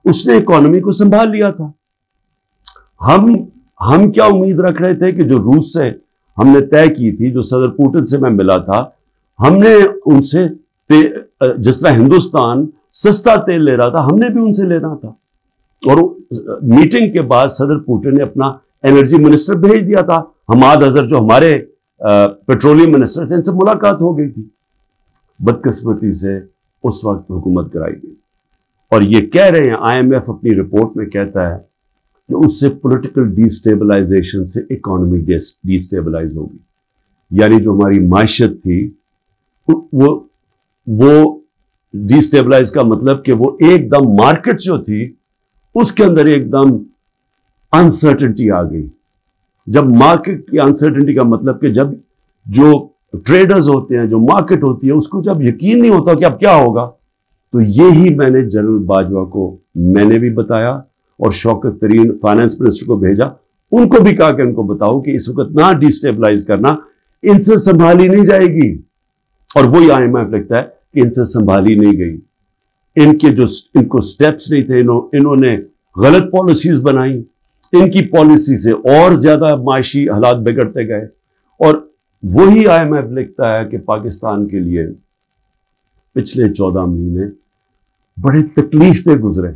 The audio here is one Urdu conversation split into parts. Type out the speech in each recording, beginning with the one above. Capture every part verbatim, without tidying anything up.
اس نے اکانومی کو سنبھال لیا تھا. ہم ہم کیا امید رکھ رہے تھے کہ جو روس سے ہم نے طے کی تھی, جو صدر پوٹن سے میں ملا تھا, ہم نے ان سے جس طرح ہندوستان سستا تیل لے رہا تھا, ہم نے بھی ان سے لینا تھا. اور میٹنگ کے بعد صدر پوٹن نے اپنا انرجی منسٹر بھیج دیا تھا. حماد اظہر جو ہمارے پیٹرولیم منسٹر تھے, ان سے ملاقات ہو گئی تھی. بدقسمتی سے اس وقت حکومت کرائی گئی. اور یہ کہہ رہے ہیں, آئی ایم ایف اپنی رپورٹ میں کہتا ہے کہ اس سے پولیٹیکل ڈی سٹیبلائزیشن سے اکانومی ڈی سٹیبلائز ہوگی. یعنی جو ہماری معیشت تھی وہ وہ ڈی سٹیبلائز کا مطلب کہ وہ ایک دم مارکیٹ جو تھی اس کے اندر ایک دم انسرٹنٹی آ گئی. جب مارکیٹ کی انسرٹنٹی کا مطلب کہ جب جو ٹریڈرز ہوتے ہیں, جو مارکیٹ ہوتی ہے, اس کو جب یقین نہیں ہوتا کہ اب کیا ہوگا, تو یہی میں نے جنرل باجوہ کو میں نے بھی بتایا اور شوکت ترین فائنانس منسٹر کو بھیجا. ان کو بھی کہا کہ ان کو بتاؤ کہ اس وقت نہ ڈی سٹیبلائز کرنا, ان سے سنبھالی نہیں جائے گی. اور وہی آئی ایم ایف لگتا ہے کہ ان سے سنبھالی نہیں گئی. ان کے جو ان کو سٹیپس نہیں تھے, انہوں, انہوں نے غلط پالیسیز بنائی. ان کی پالیسی سے اور زیادہ معاشی حالات بگڑتے گئے. اور وہی آئی ایم ایف لکھتا ہے کہ پاکستان کے لیے پچھلے چودہ مہینے بڑے تکلیف دہ گزرے.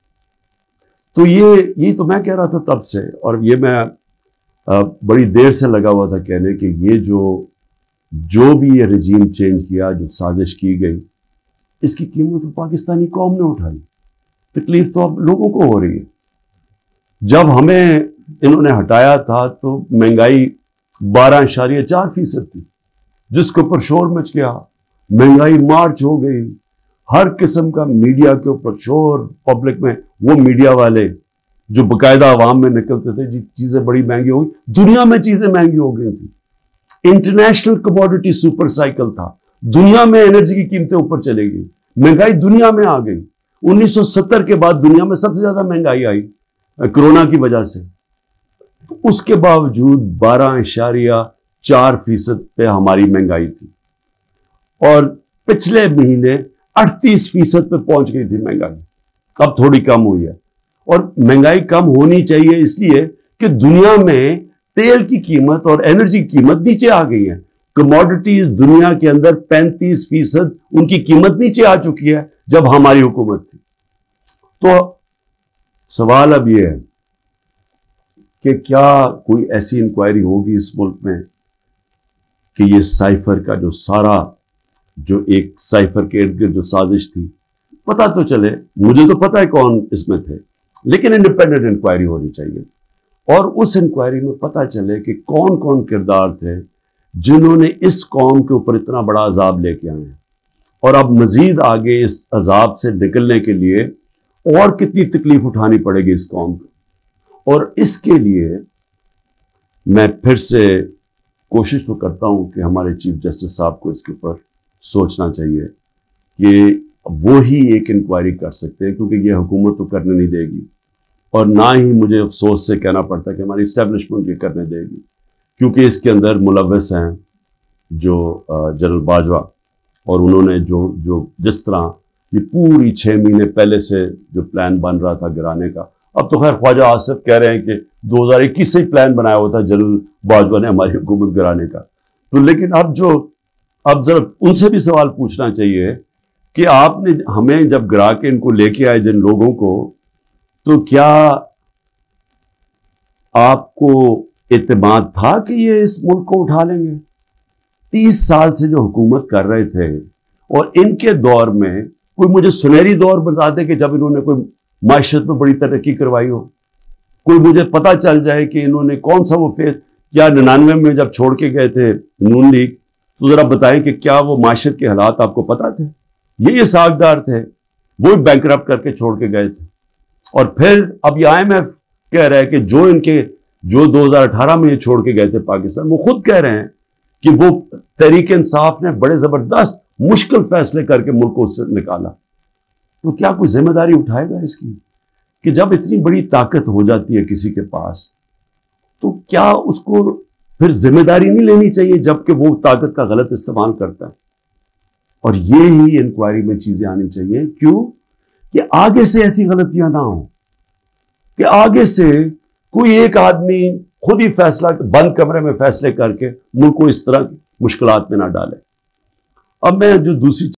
تو یہ یہ تو میں کہہ رہا تھا تب سے, اور یہ میں بڑی دیر سے لگا ہوا تھا کہنے کہ یہ جو جو بھی یہ رجیم چینج کیا, جو سازش کی گئی, اس کی قیمت پاکستانی قوم نے اٹھائی. تکلیف تو اب لوگوں کو ہو رہی ہے. جب ہمیں انہوں نے ہٹایا تھا تو مہنگائی بارہ اشاریہ چار فیصد تھی, جس کے اوپر شور مچ گیا. مہنگائی مارچ ہو گئی, ہر قسم کا میڈیا کے اوپر شور, پبلک میں وہ میڈیا والے جو باقاعدہ عوام میں نکلتے تھے, جی چیزیں بڑی مہنگی ہو گئی. دنیا میں چیزیں مہنگی ہو گئی تھی. انٹرنیشنل کموڈیٹی سپر سائیکل تھا. دنیا میں انرجی کی قیمتیں اوپر چلے گئی. مہنگائی دنیا میں آ گئی. انیس سو ستر کے بعد دنیا میں سب سے زیادہ مہنگائی آئی کرونا کی وجہ سے. اس کے باوجود بارہ اشاریہ چار فیصد پہ ہماری مہنگائی تھی, اور پچھلے مہینے اڑتیس فیصد پہ پہنچ گئی تھی مہنگائی. اب تھوڑی کم ہوئی ہے, اور مہنگائی کم ہونی چاہیے اس لیے کہ دنیا میں تیل کی قیمت اور انرجی کی قیمت نیچے آ گئی ہے. کموڈیٹیز دنیا کے اندر پینتیس فیصد ان کی قیمت نیچے آ چکی ہے جب ہماری حکومت تھی. تو سوال اب یہ ہے کہ کیا کوئی ایسی انکوائری ہوگی اس ملک میں کہ یہ سائفر کا جو سارا جو ایک سائفر کے ارد گرد جو سازش تھی, پتہ تو چلے. مجھے تو پتہ ہے کون اس میں تھے, لیکن انڈیپینڈنٹ انکوائری ہونی چاہیے, اور اس انکوائری میں پتہ چلے کہ کون کون کردار تھے جنہوں نے اس قوم کے اوپر اتنا بڑا عذاب لے کے آئے ہیں, اور اب مزید آگے اس عذاب سے نکلنے کے لیے اور کتنی تکلیف اٹھانی پڑے گی اس قوم کو. اور اس کے لیے میں پھر سے کوشش تو کرتا ہوں کہ ہمارے چیف جسٹس صاحب کو اس کے اوپر سوچنا چاہیے کہ وہی ایک انکوائری کر سکتے ہیں, کیونکہ یہ حکومت تو کرنے نہیں دے گی, اور نہ ہی مجھے افسوس سے کہنا پڑتا کہ ہماری اسٹیبلشمنٹ یہ کرنے دے گی, کیونکہ اس کے اندر ملوث ہیں جو جنرل باجوہ, اور انہوں نے جو جو جس طرح یہ پوری چھ مہینے پہلے سے جو پلان بن رہا تھا گرانے کا. اب تو خیر خواجہ آصف کہہ رہے ہیں کہ دو ہزار اکیس سے ہی پلان بنایا ہوا تھا جنرل باجوہ نے ہماری حکومت گرانے کا. تو لیکن اب جو اب ذرا ان سے بھی سوال پوچھنا چاہیے کہ آپ نے ہمیں جب گرا کے ان کو لے کے آئے جن لوگوں کو, تو کیا آپ کو اعتماد تھا کہ یہ اس ملک کو اٹھا لیں گے؟ تیس سال سے جو حکومت کر رہے تھے, اور ان کے دور میں کوئی مجھے سنہری دور بتا دے کہ جب انہوں نے کوئی معیشت میں بڑی ترقی کروائی ہو. کوئی مجھے پتہ چل جائے کہ انہوں نے کون سا وہ فیس, کیا ننانوے میں جب چھوڑ کے گئے تھے نون لیگ, تو ذرا بتائیں کہ کیا وہ معیشت کے حالات آپ کو پتہ تھے؟ یہ ساکھدار تھے, وہ بینکرپٹ کر کے چھوڑ کے گئے تھے. اور پھر اب یہ آئی ایم ایف کہہ رہا ہے کہ جو ان کے جو دو ہزار اٹھارہ میں یہ چھوڑ کے گئے تھے پاکستان, وہ خود کہہ رہے ہیں کہ وہ تحریک انصاف نے بڑے زبردست مشکل فیصلے کر کے ملک کو اس سے نکالا. تو کیا کوئی ذمہ داری اٹھائے گا اس کی کہ جب اتنی بڑی طاقت ہو جاتی ہے کسی کے پاس, تو کیا اس کو پھر ذمہ داری نہیں لینی چاہیے جبکہ وہ طاقت کا غلط استعمال کرتا ہے؟ اور یہ ہی انکوائری میں چیزیں آنی چاہیے. کیوں کہ آگے سے ایسی غلطیاں نہ ہوں، کہ آگے سے کوئی ایک آدمی خود ہی فیصلہ بند کمرے میں فیصلے کر کے ملک کو اس طرح مشکلات میں نہ ڈالے۔ اب میں جو دوسری